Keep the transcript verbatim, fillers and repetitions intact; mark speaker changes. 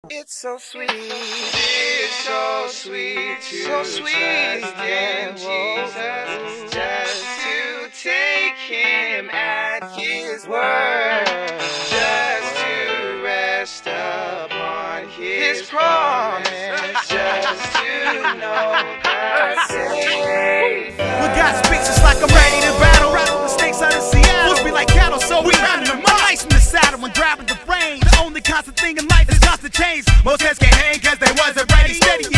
Speaker 1: It's so sweet, it's so sweet, so sweet in Jesus, just to take him at his word, just to rest upon his promise, just to know that Savior.
Speaker 2: When God speaks, it's like I'm ready to battle. The stakes out of Seattle, fools be like cattle, so we round them. My life's in the saddle when grabbing the reins. The only constant thing in life is constant change. Most heads can't hang cause they wasn't ready. Steady